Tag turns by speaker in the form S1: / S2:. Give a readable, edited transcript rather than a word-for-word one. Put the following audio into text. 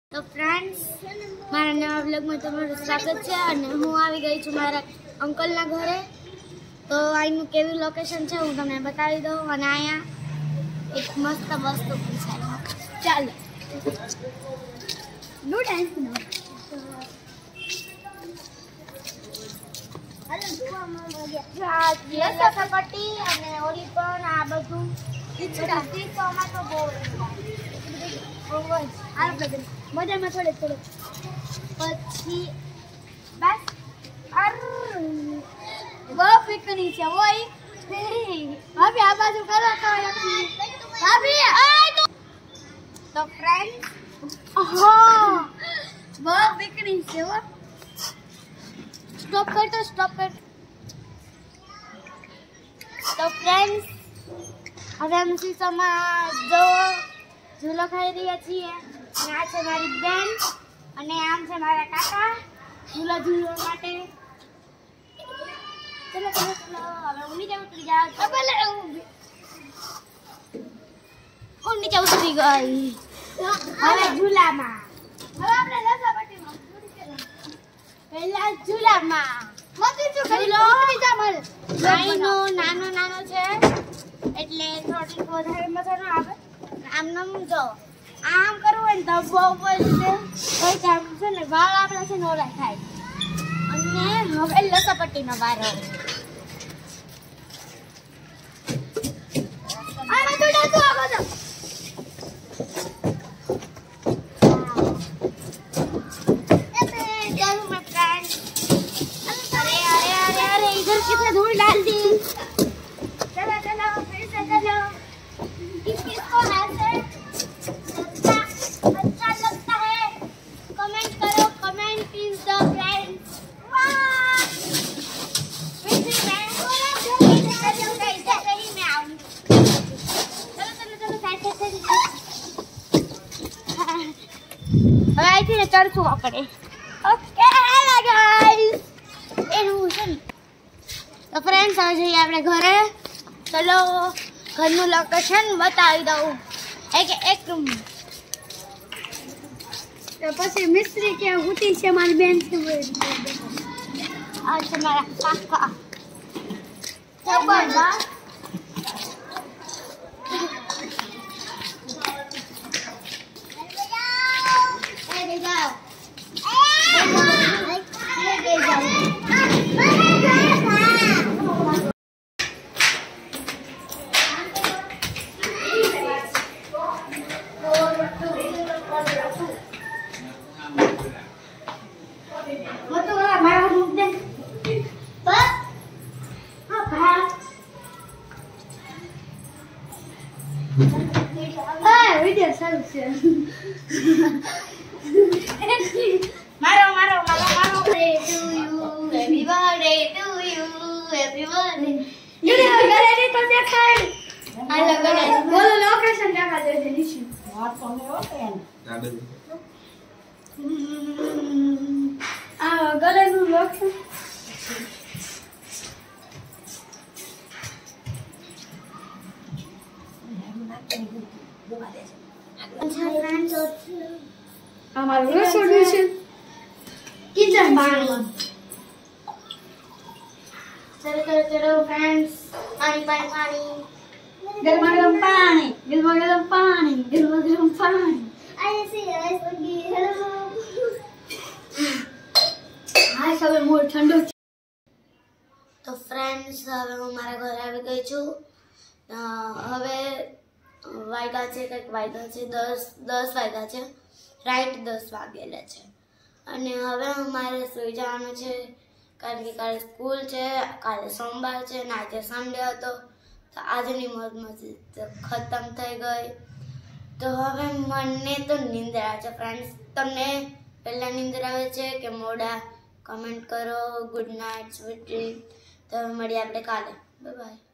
S1: तो फ्रेंड्स मारा नवा व्लॉग में तमाરું स्वागत છે અને હું આવી ગઈ છું મારા અંકલના ઘરે। તો અહીંનું કેવું લોકેશન છે હું તમને બતાવી દઉં અને અહીંયા એક મસ્ત વસ્તુ પણ છે। ચાલો નો ડાન્સ નો હાલો જોવામાં મળ્યા લસપટ્ટી અને ઓરી પણ આ બધું ઈચ્છામાં તો બહુ मजा में थोड़े थोड़े પછી બસ वो पिकनिक है वो ही भाभी आ बाजू करो भाभी तो फ्रेंड्स हां वो पिकनिक है वो स्टॉप कर तो फ्रेंड्स હવે हम સીસામાં જો झूलो खाई रही છીએ અને આ છે મારી બેન અને આમ છે મારા કાકા झूला झूलવા માટે। ચલો ચલો ચલો હવે હું નીચે ઉતરી જાઉં છું। પહેલે હું નીચે ઉતરી ગઈ હવે ઝૂલામાં હવે આપણે લસપટ્ટીમાં પહેલા ઝૂલામાં મતી છું ઝૂલો ઉતરી જા મળે નાનો છે એટલે થોડી વધારે મજા ન આવે। આમ નમ જો આમ કરવું હોય ને તો બહુ છે કોઈ કામ છે ને વાળ આપણા છે ને ઓલા થાય અને હવે લસપટ્ટીનો વારો આ બધું ડાતું આ બધું अरे इधर कितना धूल डाल दी। चलो चलो फिर से चलो किसको ऐसे अच्छा लगता है कमेंट करो कमेंट इज द फ्रेंड्स वाह फिर मैं कहीं मैं आऊंगी। चलो साइड से હવે અહીંથી ને ચડશું આપણે। ઓકે હેલો ગાઈસ એવું છે ને તો ફ્રેન્ડ્સ હવે જઈએ આપણે ઘરે। ચલો ઘરનું લોકેશન બતાવી દઉં એક પછી મિસ્ત્રી કે ઉઠી છે મારી બેન છે આ છે મારા કાકા જબરદસ્ત मारो happy birthday to you happy birthday ये गले ने तो देखा है हेलो गले बोलो लोकेशन देखा दे नीचे बात करने होते हैं आ गले नु लोकेशन अच्छा फ्रेंड्स हमारा रेस्टोरेंट किचन पानी चलो फ्रेंड्स पानी गरमा गरम पानी ऐसे हेलो हाय सब मोर ठंडो। तो फ्रेंड्स હવે હું મારા ઘરે આવી ગઈ છું। હવે વાગ્યા છે કંઈક વાગ્યા છે 10 વાગ્યા છે રાઈટ 10 વાગેલા છે અને હવે અમારે સુઈ જવાનું છે કારણ કે કાલે સ્કૂલ છે કાલે સોમવાર છે ને આજે સન્ડે હતો તો આજની મોજ મસ્તી ખતમ થઈ ગઈ। તો હવે મને તો નીંદર આવે છે ફ્રેન્ડ્સ। તમને પહેલાં નીંદર આવે છે કે મોડા કમેન્ટ કરો। Good night sweet dream. તો મળીએ આપણે કાલે બાય બાય।